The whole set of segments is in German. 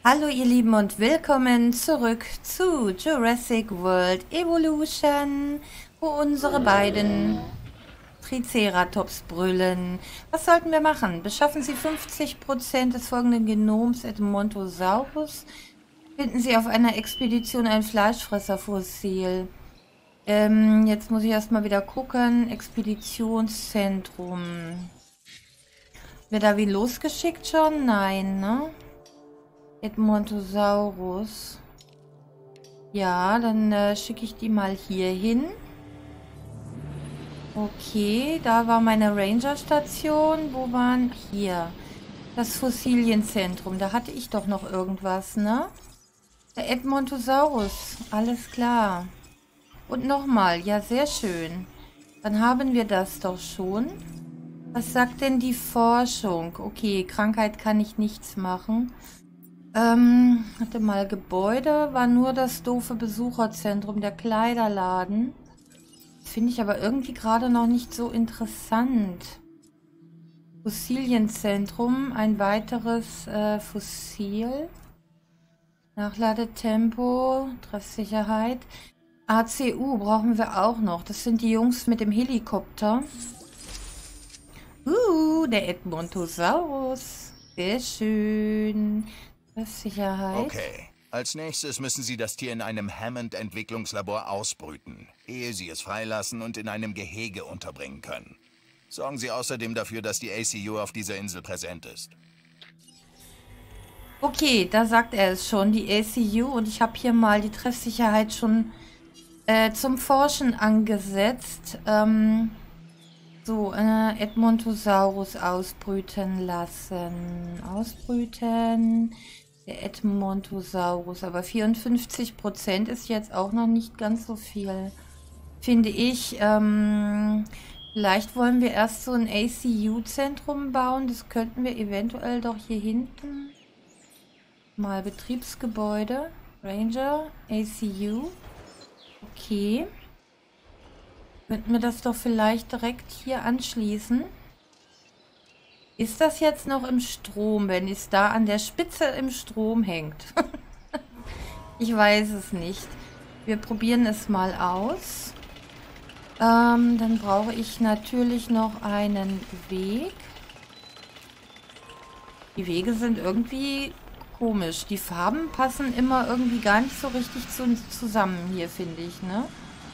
Hallo ihr Lieben und willkommen zurück zu Jurassic World Evolution, wo unsere beiden Triceratops brüllen. Was sollten wir machen? Beschaffen Sie 50% des folgenden Genoms Edmontosaurus. Finden Sie auf einer Expedition ein Fleischfresserfossil. Jetzt muss ich erstmal wieder gucken. Expeditionszentrum. Wird da wie losgeschickt schon? Nein, ne? Edmontosaurus. Ja, dann schicke ich die mal hier hin. Okay, da war meine Ranger-Station. Wo waren... Hier. Das Fossilienzentrum. Da hatte ich doch noch irgendwas, ne? Der Edmontosaurus. Alles klar. Und nochmal. Ja, sehr schön. Dann haben wir das doch schon. Was sagt denn die Forschung? Okay, Krankheit kann ich nichts machen. Hatte mal Gebäude, war nur das doofe Besucherzentrum, der Kleiderladen. Das finde ich aber irgendwie gerade noch nicht so interessant. Fossilienzentrum, ein weiteres Fossil. Nachladetempo, Treffsicherheit. ACU brauchen wir auch noch. Das sind die Jungs mit dem Helikopter. Der Edmontosaurus. Sehr schön. Treffsicherheit. Okay. Als nächstes müssen Sie das Tier in einem Hammond-Entwicklungslabor ausbrüten, ehe Sie es freilassen und in einem Gehege unterbringen können. Sorgen Sie außerdem dafür, dass die ACU auf dieser Insel präsent ist. Okay, da sagt er es schon, die ACU. Und ich habe hier mal die Treffsicherheit schon zum Forschen angesetzt. Edmontosaurus ausbrüten lassen. Ausbrüten. Der Edmontosaurus. Aber 54% ist jetzt auch noch nicht ganz so viel. Finde ich. Vielleicht wollen wir erst so ein ACU-Zentrum bauen. Das könnten wir eventuell doch hier hinten. Mal Betriebsgebäude. Ranger. ACU. Okay. Könnten wir das doch vielleicht direkt hier anschließen? Ist das jetzt noch im Strom, wenn es da an der Spitze im Strom hängt? Ich weiß es nicht. Wir probieren es mal aus. Dann brauche ich natürlich noch einen Weg. Die Wege sind irgendwie komisch. Die Farben passen immer irgendwie gar nicht so richtig zusammen hier, finde ich, ne?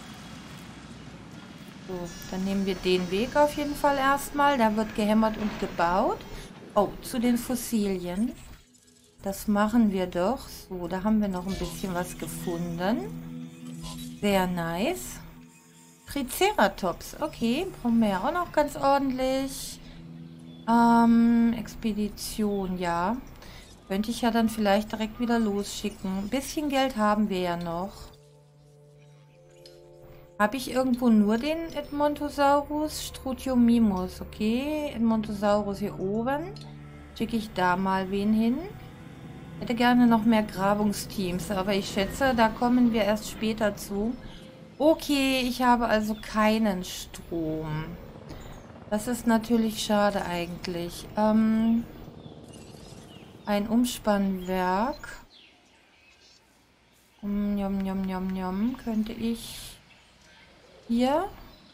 So, dann nehmen wir den Weg auf jeden Fall erstmal. Da wird gehämmert und gebaut. Oh, zu den Fossilien. Das machen wir doch. So, da haben wir noch ein bisschen was gefunden. Sehr nice. Triceratops. Okay, brauchen wir ja auch noch ganz ordentlich. Expedition, ja. Könnte ich ja dann vielleicht direkt wieder losschicken. Ein bisschen Geld haben wir ja noch. Habe ich irgendwo nur den Edmontosaurus? Strutiomimus, okay. Edmontosaurus hier oben. Schicke ich da mal wen hin. Hätte gerne noch mehr Grabungsteams, aber ich schätze, da kommen wir erst später zu. Okay, ich habe also keinen Strom. Das ist natürlich schade eigentlich. Ein Umspannwerk. Könnte ich hier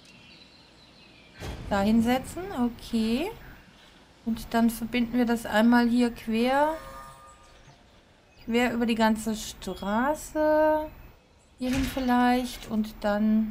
da hinsetzen. Okay. Und dann verbinden wir das einmal hier quer über die ganze Straße. Hierhin vielleicht. Und dann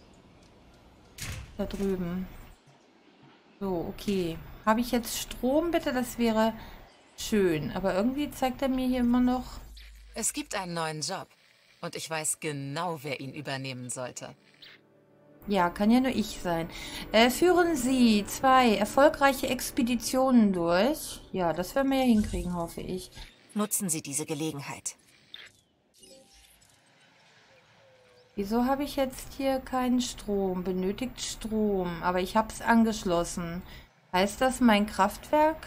da drüben. So, okay. Habe ich jetzt Strom, bitte? Das wäre schön. Aber irgendwie zeigt er mir hier immer noch... Es gibt einen neuen Job. Und ich weiß genau, wer ihn übernehmen sollte. Ja, kann ja nur ich sein. Führen Sie 2 erfolgreiche Expeditionen durch. Ja, das werden wir ja hinkriegen, hoffe ich. Nutzen Sie diese Gelegenheit. Wieso habe ich jetzt hier keinen Strom? Benötigt Strom. Aber ich habe es angeschlossen. Heißt das mein Kraftwerk?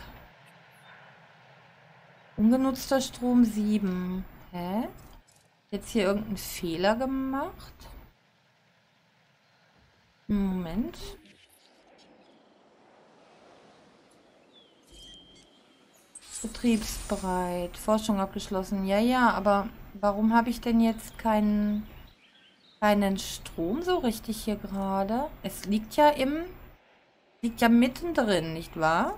Ungenutzter Strom 7. Hä? Jetzt hier irgendeinen Fehler gemacht? Moment. Betriebsbereit. Forschung abgeschlossen. Ja, ja, aber warum habe ich denn jetzt keinen Strom so richtig hier gerade? Es liegt ja mittendrin, nicht wahr?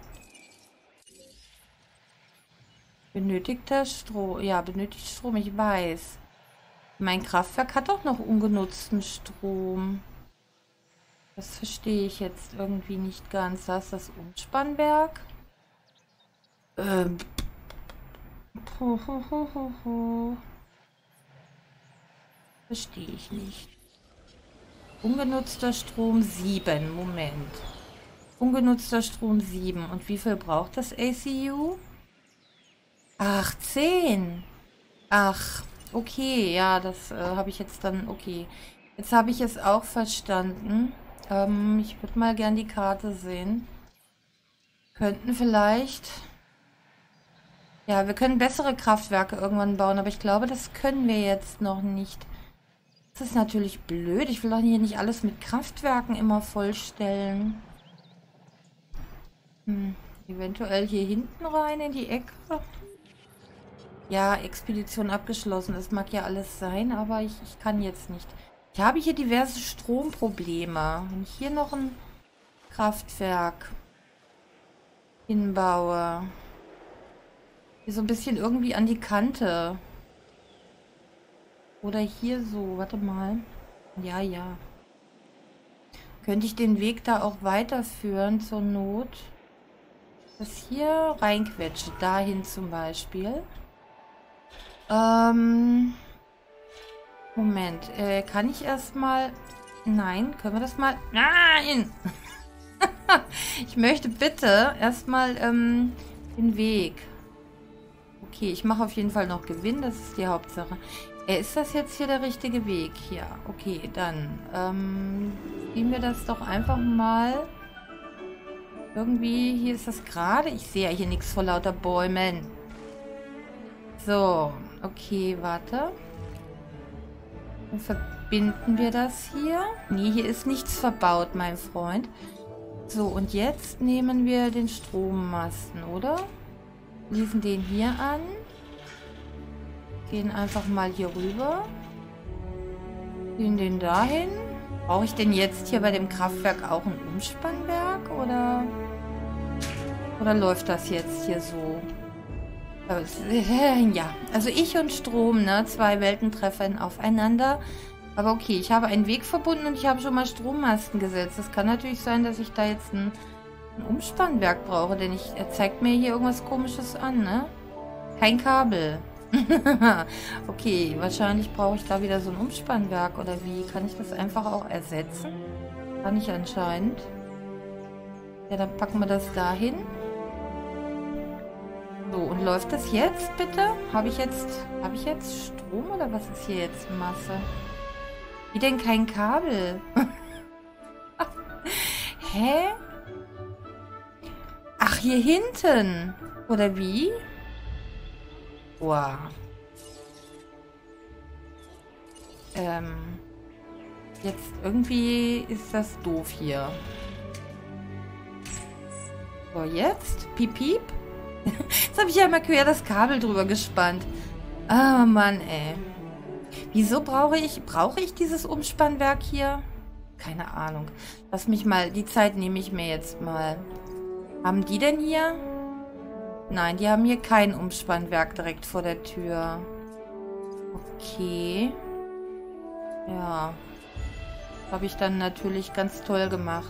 Benötigter Strom. Ja, benötigt Strom, ich weiß. Mein Kraftwerk hat doch noch ungenutzten Strom. Das verstehe ich jetzt irgendwie nicht ganz. Da ist das Umspannwerk. Verstehe ich nicht. Ungenutzter Strom 7. Moment. Ungenutzter Strom 7. Und wie viel braucht das ACU? 18. Ach, okay. Ja, das habe ich jetzt dann... Okay. Jetzt habe ich es auch verstanden. Ich würde mal gern die Karte sehen. Könnten vielleicht... Ja, wir können bessere Kraftwerke irgendwann bauen, aber ich glaube, das können wir jetzt noch nicht. Das ist natürlich blöd. Ich will doch hier nicht alles mit Kraftwerken immer vollstellen. Eventuell hier hinten rein in die Ecke. Ja, Expedition abgeschlossen. Das mag ja alles sein, aber ich kann jetzt nicht. Ich habe hier diverse Stromprobleme. Wenn ich hier noch ein Kraftwerk hinbaue. Hier so ein bisschen irgendwie an die Kante. Oder hier so. Warte mal. Ja, ja. Könnte ich den Weg da auch weiterführen zur Not? Das hier reinquetsche. Dahin zum Beispiel. Moment. Kann ich erstmal... Nein, können wir das mal... Nein! Ich möchte bitte erstmal den Weg. Okay, ich mache auf jeden Fall noch Gewinn. Das ist die Hauptsache. Ist das jetzt hier der richtige Weg? Ja, okay, dann ziehen wir das doch einfach mal. Irgendwie, hier ist das gerade. Ich sehe ja hier nichts vor lauter Bäumen. So, okay, warte. Dann verbinden wir das hier. Nee, hier ist nichts verbaut, mein Freund. So, und jetzt nehmen wir den Strommasten, oder? Schließen den hier an. Gehen einfach mal hier rüber. Gehen den dahin. Brauche ich denn jetzt hier bei dem Kraftwerk auch ein Umspannwerk? Oder läuft das jetzt hier so? Ja, also ich und Strom, ne? Zwei Welten treffen aufeinander. Aber okay, ich habe einen Weg verbunden und ich habe schon mal Strommasten gesetzt. Es kann natürlich sein, dass ich da jetzt ein Umspannwerk brauche, denn er zeigt mir hier irgendwas Komisches an, ne? Kein Kabel. Okay, wahrscheinlich brauche ich da wieder so ein Umspannwerk, oder wie? Kann ich das einfach auch ersetzen? Kann ich anscheinend. Ja, dann packen wir das dahin. So, und läuft das jetzt, bitte? Habe ich jetzt Strom, oder was ist hier jetzt Masse? Wie denn kein Kabel? Hä? Ach, hier hinten. Oder wie? Wow. Jetzt irgendwie ist das doof hier. So, jetzt? Piep, piep. Jetzt habe ich ja mal quer das Kabel drüber gespannt. Ah, Mann, ey. Wieso brauche ich dieses Umspannwerk hier? Keine Ahnung. Lass mich mal, die Zeit nehme ich mir jetzt mal. Haben die denn hier? Nein, die haben hier kein Umspannwerk direkt vor der Tür. Okay. Ja. Habe ich dann natürlich ganz toll gemacht.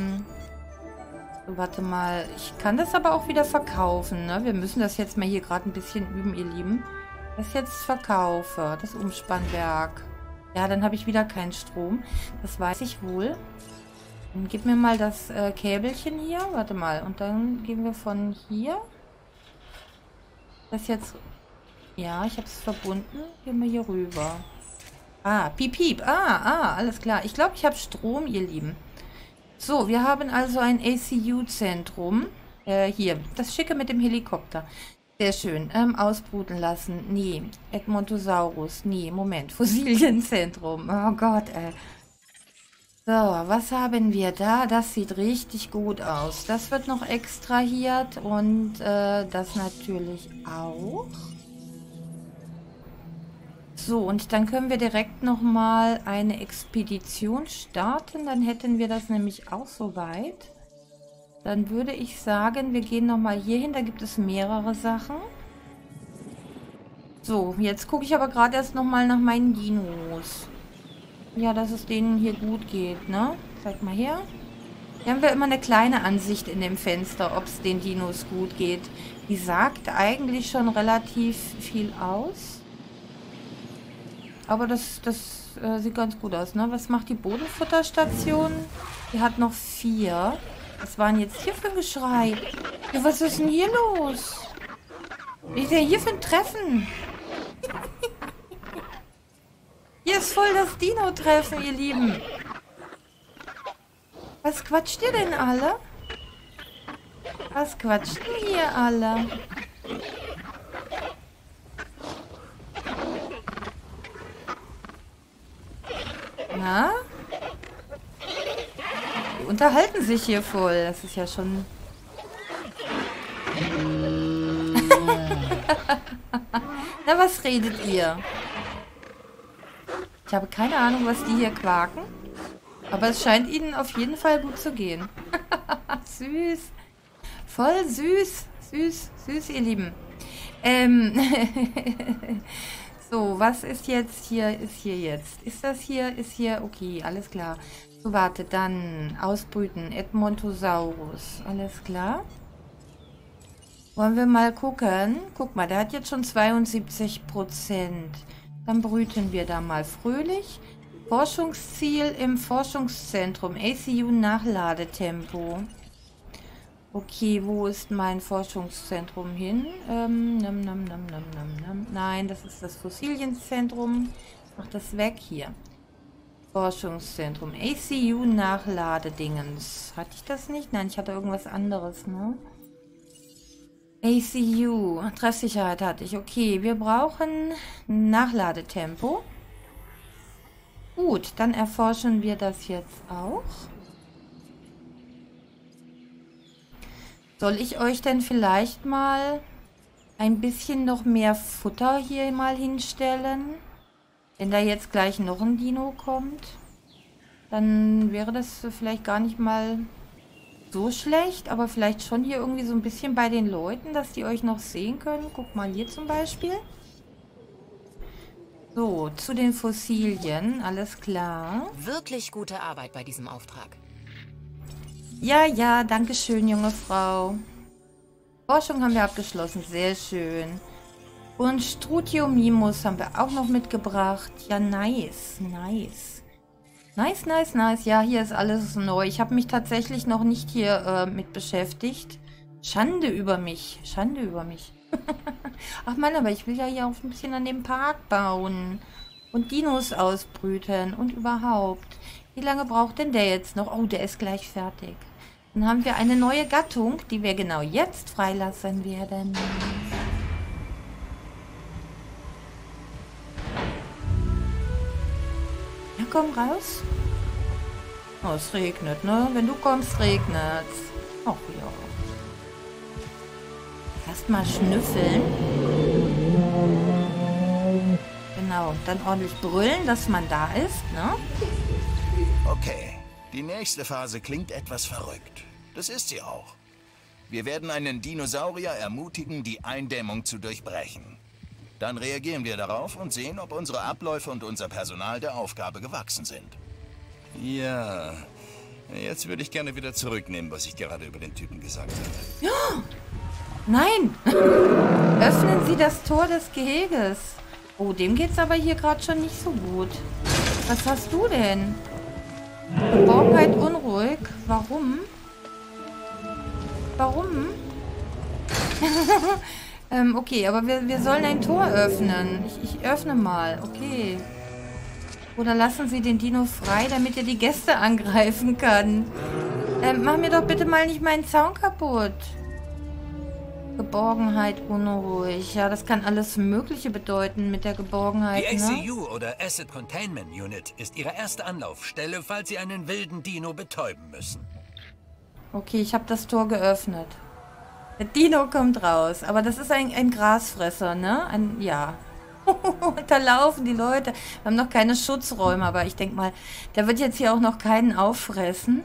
Warte mal. Ich kann das aber auch wieder verkaufen, ne? Wir müssen das jetzt mal hier gerade ein bisschen üben, ihr Lieben. Das jetzt verkaufe. Das Umspannwerk. Ja, dann habe ich wieder keinen Strom. Das weiß ich wohl. Dann gib mir mal das Käbelchen hier. Warte mal. Und dann gehen wir von hier. Das jetzt... Ja, ich habe es verbunden. Gehen wir hier rüber. Ah, piep, piep. Alles klar. Ich glaube, ich habe Strom, ihr Lieben. So, wir haben also ein ACU-Zentrum. Hier, das Schicke mit dem Helikopter. Sehr schön. Ausbruten lassen. Nee. Edmontosaurus. Nee, Moment. Fossilienzentrum. Oh Gott, ey. So, was haben wir da? Das sieht richtig gut aus. Das wird noch extrahiert und das natürlich auch. So, und dann können wir direkt nochmal eine Expedition starten. Dann hätten wir das nämlich auch soweit. Dann würde ich sagen, wir gehen nochmal hier hin. Da gibt es mehrere Sachen. So, jetzt gucke ich aber gerade erst nochmal nach meinen Dinos. Ja, dass es denen hier gut geht, ne? Zeig mal her. Hier haben wir immer eine kleine Ansicht in dem Fenster, ob es den Dinos gut geht. Die sagt eigentlich schon relativ viel aus. Aber das sieht ganz gut aus, ne? Was macht die Bodenfutterstation? Die hat noch 4. Was waren jetzt hier für ein Geschrei? Ja, was ist denn hier los? Was ist denn hier für ein Treffen? Hier ist voll das Dino-Treffen, ihr Lieben. Was quatscht ihr denn alle? Was quatscht denn hier alle? Na? Die unterhalten sich hier voll. Das ist ja schon... Na, was redet ihr? Ich habe keine Ahnung, was die hier quaken. Aber es scheint ihnen auf jeden Fall gut zu gehen. Süß. Voll süß. Süß, süß, ihr Lieben. So, was ist jetzt hier? Ist hier jetzt? Ist das hier? Ist hier? Okay, alles klar. So, warte, dann ausbrüten. Edmontosaurus. Alles klar. Wollen wir mal gucken? Guck mal, der hat jetzt schon 72%. Dann brüten wir da mal fröhlich. Forschungsziel im Forschungszentrum. ACU Nachladetempo. Okay, wo ist mein Forschungszentrum hin? Nein, das ist das Fossilienzentrum. Mach das weg hier. Forschungszentrum. ACU Nachladedingens. Hatte ich das nicht? Nein, ich hatte irgendwas anderes, ne? ACU. Treffsicherheit hatte ich. Okay, wir brauchen Nachladetempo. Gut, dann erforschen wir das jetzt auch. Soll ich euch denn vielleicht mal ein bisschen noch mehr Futter hier mal hinstellen? Wenn da jetzt gleich noch ein Dino kommt, dann wäre das vielleicht gar nicht mal so schlecht, aber vielleicht schon hier irgendwie so ein bisschen bei den Leuten, dass die euch noch sehen können. Guck mal hier zum Beispiel. So, zu den Fossilien, alles klar. Wirklich gute Arbeit bei diesem Auftrag. Ja, ja, danke schön, junge Frau. Forschung haben wir abgeschlossen, sehr schön. Und Strutiomimus haben wir auch noch mitgebracht. Ja, nice, nice. Nice, nice, nice. Ja, hier ist alles neu. Ich habe mich tatsächlich noch nicht hier mit beschäftigt. Schande über mich, Schande über mich. Ach Mann, aber ich will ja hier auch ein bisschen an dem Park bauen. Und Dinos ausbrüten und überhaupt. Wie lange braucht denn der jetzt noch? Oh, der ist gleich fertig. Dann haben wir eine neue Gattung, die wir genau jetzt freilassen werden. Ja, komm raus. Oh, es regnet, ne? Wenn du kommst, regnet's. Ach ja. Erst mal schnüffeln. Genau, dann ordentlich brüllen, dass man da ist, ne? Okay, die nächste Phase klingt etwas verrückt. Das ist sie auch. Wir werden einen Dinosaurier ermutigen, die Eindämmung zu durchbrechen. Dann reagieren wir darauf und sehen, ob unsere Abläufe und unser Personal der Aufgabe gewachsen sind. Ja, jetzt würde ich gerne wieder zurücknehmen, was ich gerade über den Typen gesagt habe. Nein! Öffnen Sie das Tor des Geheges. Oh, dem geht's aber hier gerade schon nicht so gut. Was hast du denn? Geborgenheit unruhig. Warum? Warum? Okay, aber wir sollen ein Tor öffnen. Ich öffne mal. Okay. Oder lassen Sie den Dino frei, damit er die Gäste angreifen kann. Mach mir doch bitte mal nicht meinen Zaun kaputt. Geborgenheit, unruhig. Ja, das kann alles Mögliche bedeuten mit der Geborgenheit, Die ne? ACU oder Asset Containment Unit ist Ihre erste Anlaufstelle, falls Sie einen wilden Dino betäuben müssen. Okay, ich habe das Tor geöffnet. Der Dino kommt raus. Aber das ist ein Grasfresser, ne? Ja. Da laufen die Leute. Wir haben noch keine Schutzräume, aber ich denke mal, der wird jetzt hier auch noch keinen auffressen.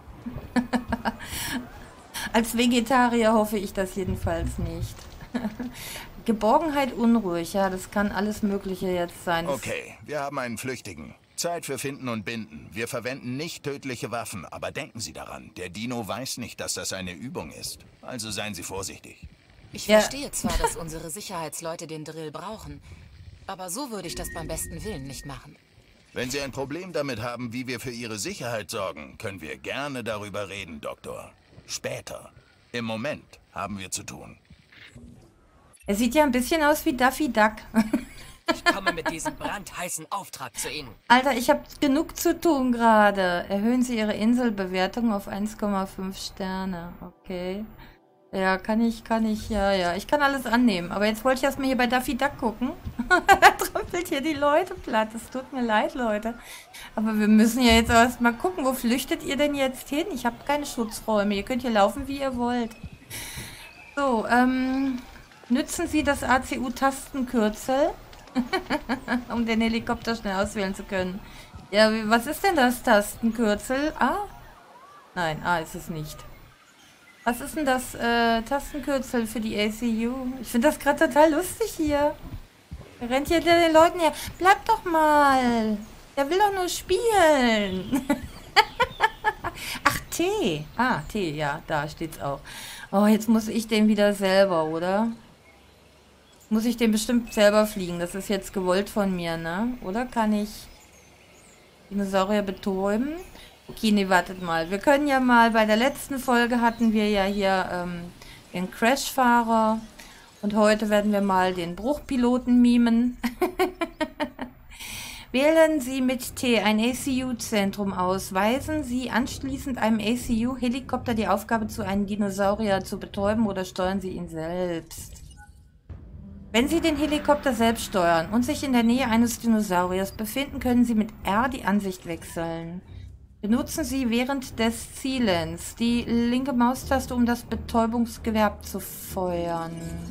Als Vegetarier hoffe ich das jedenfalls nicht. Geborgenheit, unruhig. Ja, das kann alles Mögliche jetzt sein. Okay, wir haben einen Flüchtigen. Zeit für Finden und Binden. Wir verwenden nicht tödliche Waffen, aber denken Sie daran, der Dino weiß nicht, dass das eine Übung ist. Also seien Sie vorsichtig. Ich Ja. verstehe zwar, dass unsere Sicherheitsleute den Drill brauchen, aber so würde ich das beim besten Willen nicht machen. Wenn Sie ein Problem damit haben, wie wir für Ihre Sicherheit sorgen, können wir gerne darüber reden, Doktor. Später. Im Moment haben wir zu tun. Er sieht ja ein bisschen aus wie Daffy Duck. Ich komme mit diesem brandheißen Auftrag zu Ihnen. Alter, ich habe genug zu tun gerade. Erhöhen Sie Ihre Inselbewertung auf 1,5 Sterne. Okay. Ja, kann ich, ja. Ich kann alles annehmen. Aber jetzt wollte ich erstmal hier bei Daffy Duck gucken. Da trampelt hier die Leute platt. Es tut mir leid, Leute. Aber wir müssen ja jetzt erstmal gucken, wo flüchtet ihr denn jetzt hin? Ich habe keine Schutzräume. Ihr könnt hier laufen, wie ihr wollt. So, nützen Sie das ACU-Tastenkürzel, um den Helikopter schnell auswählen zu können. Ja, was ist denn das Tastenkürzel? A? Nein, A ist es nicht. Was ist denn das Tastenkürzel für die ACU? Ich finde das gerade total lustig hier. Er rennt hier den Leuten her. Bleib doch mal. Der will doch nur spielen. Ach, T. Ah, T, ja, da steht's auch. Oh, jetzt muss ich den wieder selber, oder? Muss ich den bestimmt selber fliegen? Das ist jetzt gewollt von mir, ne? Oder kann ich Dinosaurier betäuben? Okay, nee, wartet mal. Wir können ja mal, bei der letzten Folge hatten wir ja hier den Crashfahrer. Und heute werden wir mal den Bruchpiloten mimen. Wählen Sie mit T ein ACU-Zentrum aus. Weisen Sie anschließend einem ACU-Helikopter die Aufgabe zu, einen Dinosaurier zu betäuben oder steuern Sie ihn selbst. Wenn Sie den Helikopter selbst steuern und sich in der Nähe eines Dinosauriers befinden, können Sie mit R die Ansicht wechseln. Benutzen Sie während des Zielens die linke Maustaste, um das Betäubungsgewehr abzufeuern.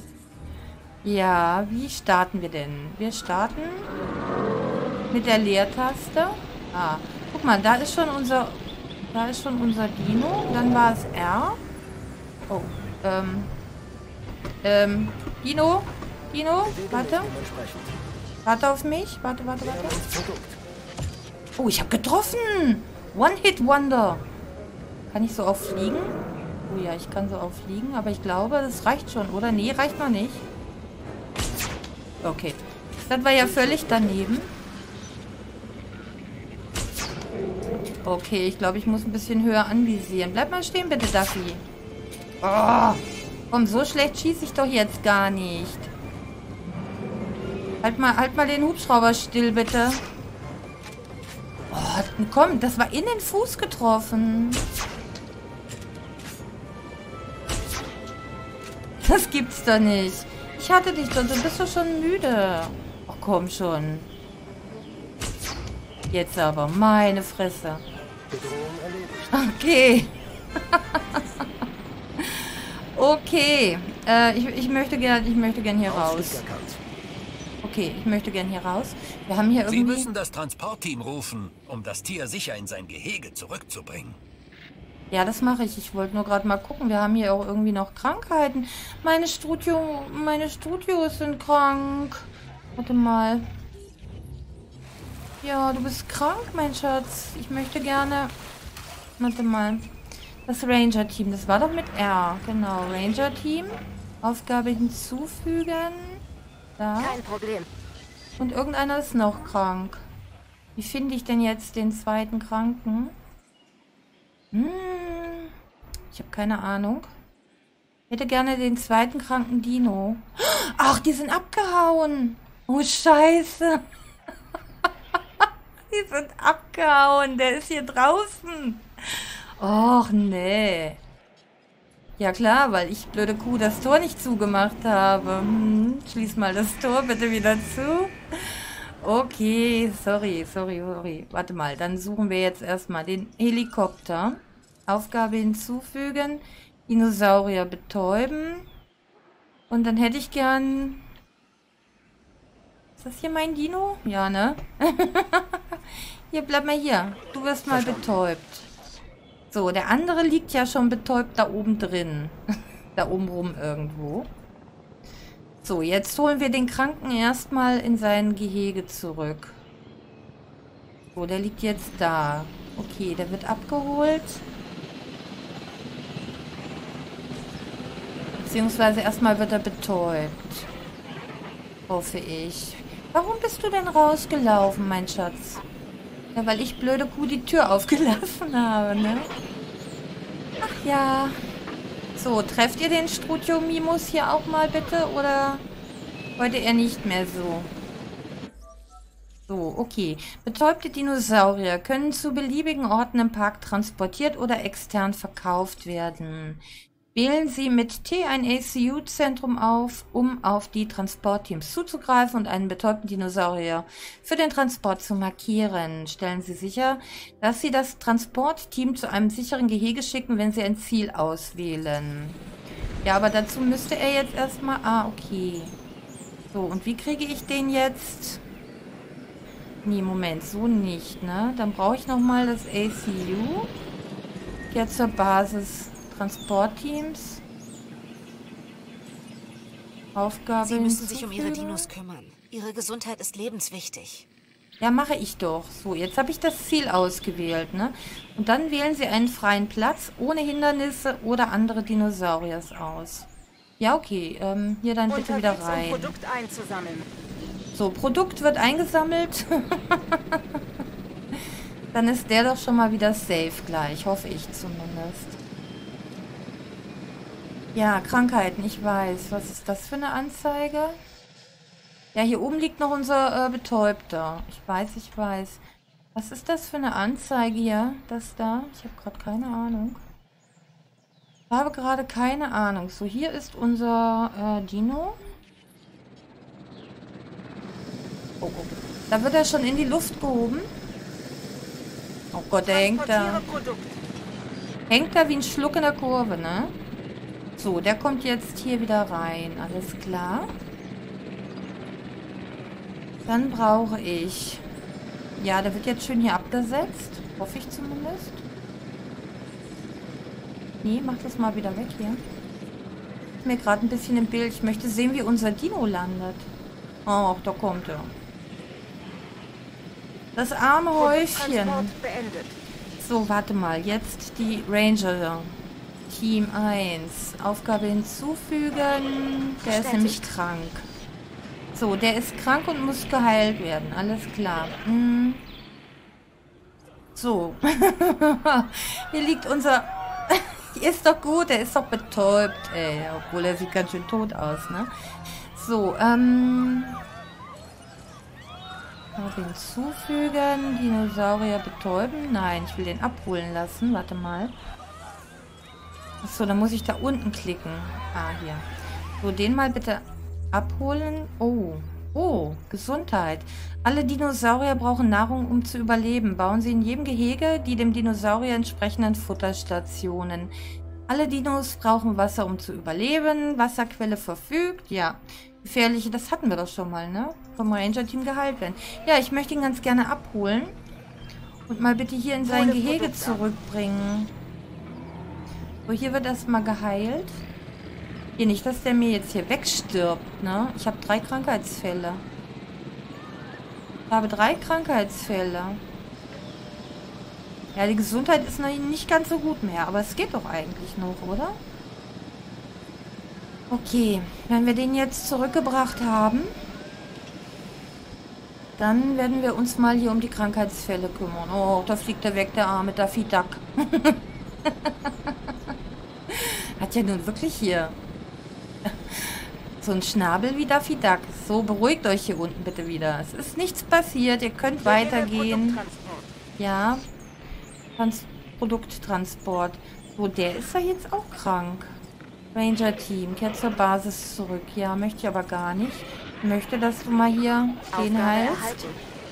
Ja, wie starten wir denn? Wir starten mit der Leertaste. Ah, guck mal, da ist schon unser Dino. Dann war es R. Oh, Dino, warte. Warte auf mich. Warte. Oh, ich habe getroffen. One-Hit-Wonder. Kann ich so auch fliegen? Oh ja, ich kann so auch fliegen, aber ich glaube, das reicht schon, oder? Nee, reicht noch nicht. Okay. Das war ja völlig daneben. Okay, ich glaube, ich muss ein bisschen höher anvisieren. Bleib mal stehen, bitte, Duffy. Oh, komm, so schlecht schieße ich doch jetzt gar nicht. Halt mal den Hubschrauber still, bitte. Oh, komm, das war in den Fuß getroffen. Das gibt's doch nicht. Ich hatte dich doch, du bist doch schon müde. Ach, komm schon. Jetzt aber, meine Fresse. Okay. Okay. Ich möchte gern hier raus. Okay, ich möchte gern hier raus. Wir haben hier irgendwie... Sie müssen das Transportteam rufen, um das Tier sicher in sein Gehege zurückzubringen. Ja, das mache ich. Ich wollte nur gerade mal gucken. Wir haben hier auch irgendwie noch Krankheiten. Meine Studios sind krank. Warte mal. Ja, du bist krank, mein Schatz. Ich möchte gerne... Warte mal. Das Ranger-Team. Das war doch mit R. Genau, Ranger-Team. Aufgabe hinzufügen. Da. Kein Problem. Und irgendeiner ist noch krank. Wie finde ich denn jetzt den zweiten Kranken? Ich habe keine Ahnung. Ich hätte gerne den zweiten kranken Dino. Ach, die sind abgehauen. Oh, Scheiße. Die sind abgehauen. Der ist hier draußen. Och, nee. Ja klar, weil ich, blöde Kuh, das Tor nicht zugemacht habe. Schließ mal das Tor bitte wieder zu. Okay, sorry. Warte mal, dann suchen wir jetzt erstmal den Helikopter. Aufgabe hinzufügen. Dinosaurier betäuben. Und dann hätte ich gern... Ist das hier mein Dino? Ja, ne? Hier, bleib mal hier. Du wirst mal betäubt. So, der andere liegt ja schon betäubt da oben drin. Da oben rum irgendwo. So, jetzt holen wir den Kranken erstmal in sein Gehege zurück. So, der liegt jetzt da. Okay, der wird abgeholt. Beziehungsweise erstmal wird er betäubt. Hoffe ich. Warum bist du denn rausgelaufen, mein Schatz? Ja, weil ich, blöde Kuh, die Tür aufgelassen habe, ne? Ach ja. So, trefft ihr den Strutiomimus hier auch mal bitte? Oder wollte er nicht mehr so? So, okay. Betäubte Dinosaurier können zu beliebigen Orten im Park transportiert oder extern verkauft werden. Wählen Sie mit T ein ACU-Zentrum auf, um auf die Transportteams zuzugreifen und einen betäubten Dinosaurier für den Transport zu markieren. Stellen Sie sicher, dass Sie das Transportteam zu einem sicheren Gehege schicken, wenn Sie ein Ziel auswählen. Ja, aber dazu müsste er jetzt erstmal... Ah, okay. So, und wie kriege ich den jetzt... Nee, Moment, so nicht, ne? Dann brauche ich nochmal das ACU. Jetzt zur Basis... Transportteams. Aufgabe Sie müssen sich um Ihre hinzufügen. Dinos kümmern. Ihre Gesundheit ist lebenswichtig. Ja, mache ich doch. So, jetzt habe ich das Ziel ausgewählt, ne? Und dann wählen Sie einen freien Platz ohne Hindernisse oder andere Dinosauriers aus. Ja, okay. Hier dann bitte wieder rein. Produkt einzusammeln. So, Produkt wird eingesammelt. Dann ist der doch schon mal wieder safe gleich. Hoffe ich zumindest. Ja, Krankheiten, ich weiß. Was ist das für eine Anzeige? Ja, hier oben liegt noch unser Betäubter. Ich weiß. Was ist das für eine Anzeige hier? Das da? Ich habe gerade keine Ahnung. Ich habe gerade keine Ahnung. So, hier ist unser Dino. Oh. Da wird er schon in die Luft gehoben. Oh Gott, der hängt da. Hängt da wie ein Schluck in der Kurve, ne? So, der kommt jetzt hier wieder rein. Alles klar. Dann brauche ich... Ja, der wird jetzt schön hier abgesetzt. Hoffe ich zumindest. Nee, mach das mal wieder weg hier. Ist mir gerade ein bisschen im Bild. Ich möchte sehen, wie unser Dino landet. Oh, da kommt er. Das arme Häufchen. So, warte mal. Jetzt die Ranger. Team 1. Aufgabe hinzufügen. Der ist nämlich krank. So, der ist krank und muss geheilt werden. Alles klar. So. Hier liegt unser... Ist doch gut, der ist doch betäubt, ey. Obwohl er sieht ganz schön tot aus, ne? So, hinzufügen. Dinosaurier betäuben. Nein, ich will den abholen lassen. Warte mal. Achso, dann muss ich da unten klicken. Ah, hier. So, den mal bitte abholen. Oh, Gesundheit. Alle Dinosaurier brauchen Nahrung, um zu überleben. Bauen Sie in jedem Gehege die dem Dinosaurier entsprechenden Futterstationen. Alle Dinos brauchen Wasser, um zu überleben. Wasserquelle verfügt. Ja. Gefährliche, das hatten wir doch schon mal, ne? Vom Ranger-Team geheilt werden. Ja, ich möchte ihn ganz gerne abholen. Und mal bitte hier in sein Gehege zurückbringen. So, hier wird erstmal geheilt. Hier nicht, dass der mir jetzt hier wegstirbt, ne? Ich habe 3 Krankheitsfälle. Ich habe 3 Krankheitsfälle. Ja, die Gesundheit ist noch nicht ganz so gut mehr. Aber es geht doch eigentlich noch, oder? Okay, wenn wir den jetzt zurückgebracht haben, dann werden wir uns mal hier um die Krankheitsfälle kümmern. Oh, da fliegt er weg, der arme Daffy Duck. Hat ja nun wirklich hier so ein Schnabel wie Daffy Duck. So, beruhigt euch hier unten bitte wieder. Es ist nichts passiert, ihr könnt weitergehen. Ja, Produkttransport. So, der ist ja jetzt auch krank. Ranger-Team, kehrt zur Basis zurück. Ja, möchte ich aber gar nicht. Ich möchte, dass du mal hier den Aufgabe heilst. erhalten.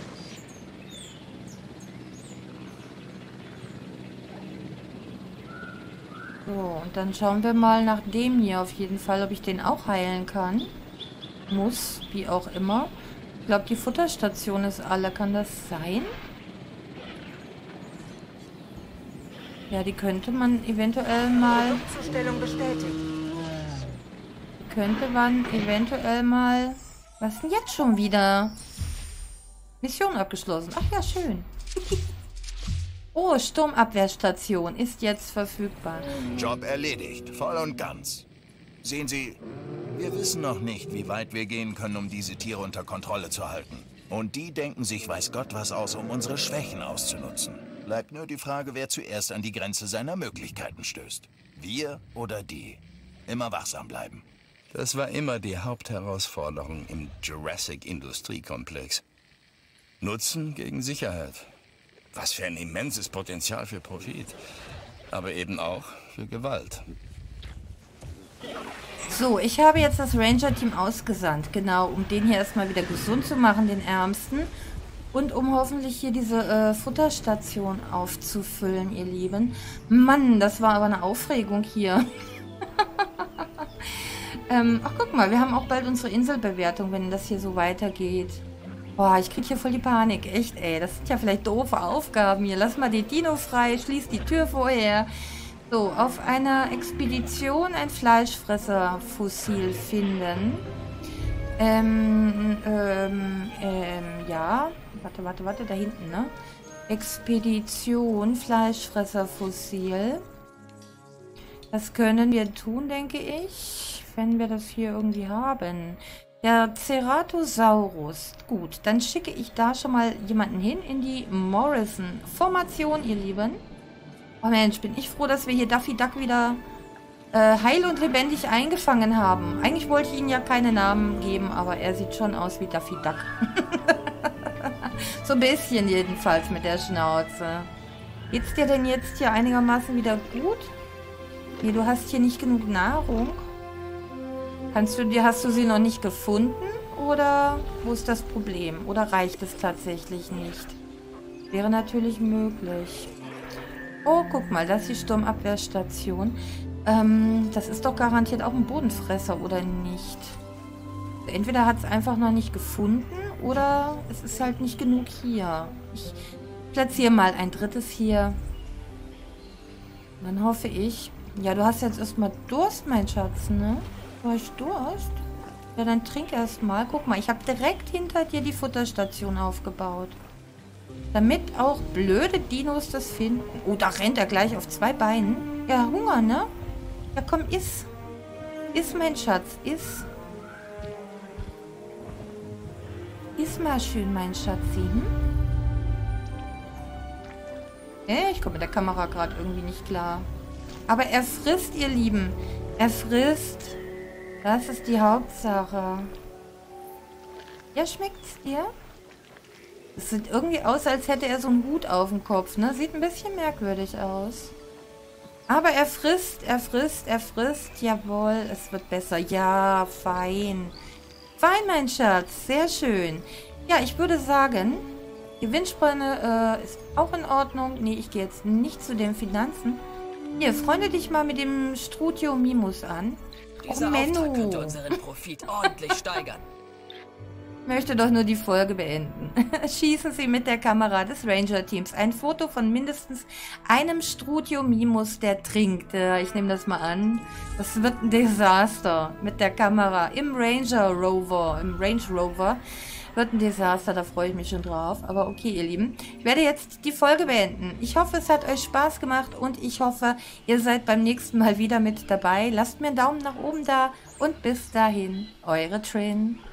So, und dann schauen wir mal nach dem hier auf jeden Fall, ob ich den auch heilen kann. Muss, wie auch immer. Ich glaube, die Futterstation ist alle. Kann das sein? Ja, die könnte man eventuell mal... Zustellung bestätigt. Könnte man eventuell mal... Was denn jetzt schon wieder? Mission abgeschlossen. Ach ja, schön. Oh, Sturmabwehrstation ist jetzt verfügbar. Job erledigt, voll und ganz. Sehen Sie, wir wissen noch nicht, wie weit wir gehen können, um diese Tiere unter Kontrolle zu halten. Und die denken sich weiß Gott was aus, um unsere Schwächen auszunutzen. Bleibt nur die Frage, wer zuerst an die Grenze seiner Möglichkeiten stößt. Wir oder die. Immer wachsam bleiben. Das war immer die Hauptherausforderung im Jurassic-Industriekomplex. Nutzen gegen Sicherheit. Was für ein immenses Potenzial für Profit. Aber eben auch für Gewalt. So, ich habe jetzt das Ranger-Team ausgesandt. Genau, um den hier erstmal wieder gesund zu machen, den Ärmsten. Und um hoffentlich hier diese Futterstation aufzufüllen, ihr Lieben. Mann, das war aber eine Aufregung hier. Ach, guck mal, wir haben auch bald unsere Inselbewertung, wenn das hier so weitergeht. Boah, ich krieg hier voll die Panik. Echt, ey. Das sind ja vielleicht doofe Aufgaben hier. Lass mal die Dino frei, schließ die Tür vorher. So, auf einer Expedition ein Fleischfresserfossil finden. Ja. Warte, da hinten, ne? Expedition, Fleischfresserfossil. Das können wir tun, denke ich, wenn wir das hier irgendwie haben. Der Ceratosaurus. Gut, dann schicke ich da schon mal jemanden hin in die Morrison-Formation, ihr Lieben. Oh Mensch, bin ich froh, dass wir hier Daffy Duck wieder heil und lebendig eingefangen haben. Eigentlich wollte ich ihm ja keine Namen geben, aber er sieht schon aus wie Daffy Duck. So ein bisschen jedenfalls mit der Schnauze. Geht's dir denn jetzt hier einigermaßen wieder gut? Nee, du hast hier nicht genug Nahrung. Hast du sie noch nicht gefunden? Oder wo ist das Problem? Oder reicht es tatsächlich nicht? Wäre natürlich möglich. Oh, guck mal, das ist die Sturmabwehrstation. Das ist doch garantiert auch ein Bodenfresser, oder nicht? Entweder hat es einfach noch nicht gefunden, oder es ist halt nicht genug hier. Ich platziere mal ein drittes hier. Dann hoffe ich... Ja, du hast jetzt erstmal Durst, mein Schatz, ne? Du hast Durst? Ja, dann trink erstmal. Guck mal, ich habe direkt hinter dir die Futterstation aufgebaut. Damit auch blöde Dinos das finden. Oh, da rennt er gleich auf 2 Beinen. Ja, Hunger, ne? Ja, komm, iss. Iss, mein Schatz, iss. Iss mal schön, mein Schatzi. Hm? Ich komme mit der Kamera gerade irgendwie nicht klar. Aber er frisst, ihr Lieben. Er frisst. Das ist die Hauptsache. Ja, schmeckt's dir? Es sieht irgendwie aus, als hätte er so einen Hut auf dem Kopf, ne? Sieht ein bisschen merkwürdig aus. Aber er frisst, er frisst, er frisst. Jawohl, es wird besser. Ja, fein. Fein, mein Schatz. Sehr schön. Ja, ich würde sagen, die Windspanne ist auch in Ordnung. Nee, ich gehe jetzt nicht zu den Finanzen. Hier, freunde dich mal mit dem Strutio Mimus an. Dieser Auftrag könnte unseren Profit ordentlich steigern. Möchte doch nur die Folge beenden. Schießen Sie mit der Kamera des Ranger-Teams ein Foto von mindestens einem Strutio Mimus, der trinkt. Ich nehme das mal an. Das wird ein Desaster mit der Kamera im Ranger Rover, im Range Rover. Wird ein Desaster, da freue ich mich schon drauf. Aber okay, ihr Lieben, ich werde jetzt die Folge beenden. Ich hoffe, es hat euch Spaß gemacht und ich hoffe, ihr seid beim nächsten Mal wieder mit dabei. Lasst mir einen Daumen nach oben da und bis dahin, eure Trin.